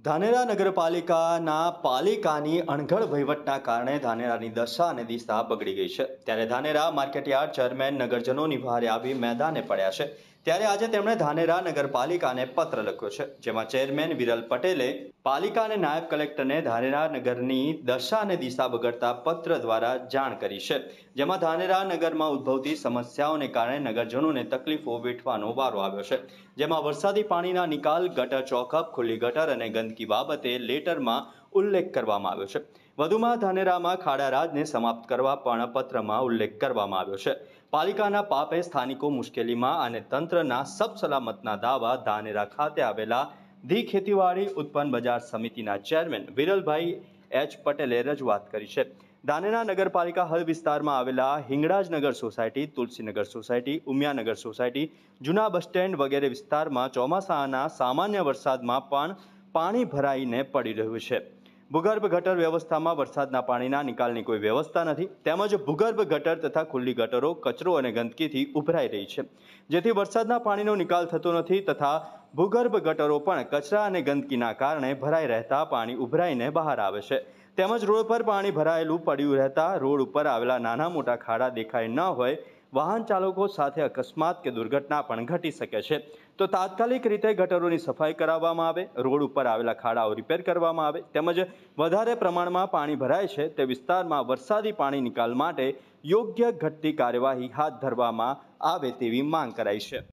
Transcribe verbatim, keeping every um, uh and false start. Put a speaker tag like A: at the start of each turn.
A: ધાનેરા નગરપાલિકાના પાલિકાની અણઘડ વહીવટના કારણે ધાનેરાની દશા અને દિશા બગડી ગઈ છે। ત્યારે ધાનેરા માર્કેટયાર્ડ ચેરમેન નગરજનોની વહારે આવી મેદાને પડ્યા છે। ત્યારે આજે તેમણે ધાનેરા નગરપાલિકાને પત્ર લખ્યો છે, જેમાં ચેરમેન વિરલ પટેલે પાલિકા અને નાયબ કલેક્ટરને ધાનેરા નગરની દશા અને દિશા બગડતા પત્ર દ્વારા જાણ કરી છે। જેમાં ધાનેરા નગરમાં ઉદ્ભવતી સમસ્યાઓને કારણે નગરજનોને તકલીફો વેઠવાનો વારો આવ્યો છે। જેમાં વરસાદી પાણીના નિકાલ, ગટર ચોકઅપ, ખુલ્લી ગટર અને ગંદકી બાબતે લેટરમાં ઉલ્લેખ કરવામાં આવ્યો છે। વધુમાં ધાનેરામાં ખાડારાજને સમાપ્ત કરવા પણ પત્રમાં ઉલ્લેખ કરવામાં આવ્યો છે। પાલિકાના પાપે સ્થાનિકો મુશ્કેલીમાં અને તંત્રના સબસલામતના દાવા ધાનેરા ખાતે આવેલા ધી ખેતીવાડી ઉત્પન્ન બજાર સમિતિના ચેરમેન વિરલભાઈ એચ પટેલે રજૂઆત કરી છે। ધાનેરા નગરપાલિકા હદ વિસ્તારમાં આવેલા Hinglajnagar society, Tulsinagar society, Umiyanagar society, જૂના બસ સ્ટેન્ડ વગેરે વિસ્તારમાં ચોમાસાના સામાન્ય વરસાદમાં પણ પાણી ભરાઈને પડી રહ્યું છે। ભૂગર્ભ ગટર વ્યવસ્થામાં વરસાદના પાણીના નિકાલની કોઈ વ્યવસ્થા નથી, તેમજ ભૂગર્ભ ગટર તથા ખુલ્લી ગટરો કચરો અને ગંદકીથી ઉભરાઈ રહી છે, જેથી વરસાદના પાણીનો નિકાલ થતો નથી તથા ભૂગર્ભ ગટરો પણ કચરા અને ગંદકીના કારણે ભરાઈ રહેતા પાણી ઉભરાઈને બહાર આવે છે। તેમજ રોડ પર પાણી ભરાયેલું પડ્યું રહેતા રોડ ઉપર આવેલા નાના મોટા ખાડા દેખાય ન હોય, વાહન ચાલકો સાથે અકસ્માત કે દુર્ઘટના પણ ઘટી શકે છે। તો તાત્કાલિક રીતે ગટરોની સફાઈ કરાવવામાં આવે, રોડ ઉપર આવેલા ખાડાઓ રિપેર કરવામાં આવે, તેમજ વધારે પ્રમાણમાં પાણી ભરાય છે તે વિસ્તારમાં વરસાદી પાણી નિકાલ માટે યોગ્ય ઘટતી કાર્યવાહી હાથ ધરવામાં આવે તેવી માંગ કરાઈ છે।